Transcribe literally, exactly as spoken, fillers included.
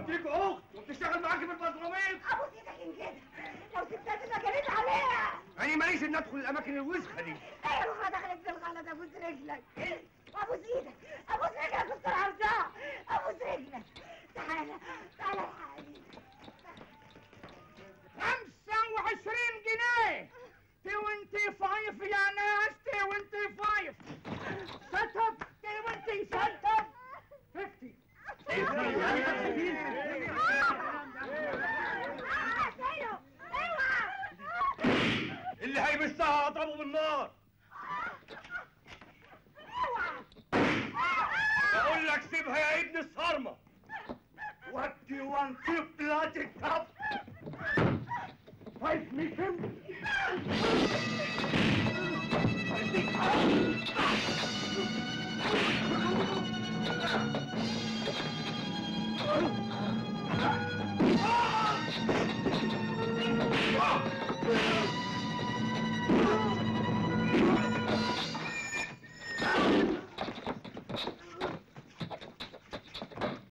قلت لك اخت وبتشتغل معاكي في البزراميط. ابوس ايدك ان كده، لو سبتها تبقى جريت عليها. يعني ماليش ان ادخل الاماكن الوسخه دي. ايه روحها دخلت في الغلط. ابوس رجلك، ابوس ايدك، ابوس رجلك كنت عاوزاها. ابوس رجلك. تعالى تعالى يا حبيبي. خمسة وعشرين جنيه. توينتي فايف يا ناس، توينتي فايف. ستب توينتي ستب فيفتي. اللي هيمسها اضربه بالنار. بقول لك سيبها يا ابن الصرمه. ودي وانتي بلاد الكف.